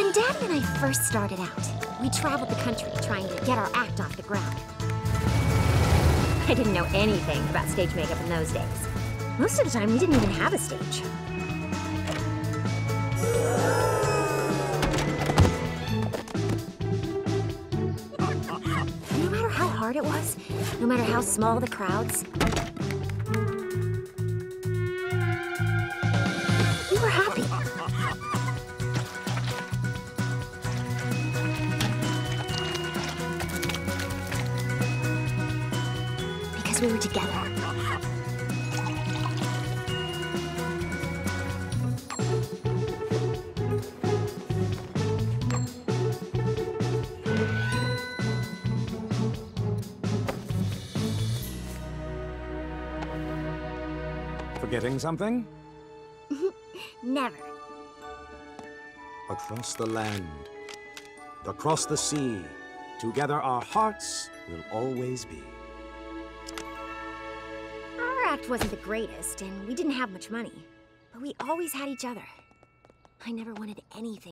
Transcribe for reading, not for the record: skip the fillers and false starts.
When Daddy and I first started out, we traveled the country trying to get our act off the ground. I didn't know anything about stage makeup in those days. Most of the time, we didn't even have a stage. No matter how hard it was, no matter how small the crowds, we were happy. Because we were together. Forgetting something? Never. Across the land, across the sea, together our hearts will always be. Our act wasn't the greatest, and we didn't have much money. But we always had each other. I never wanted anything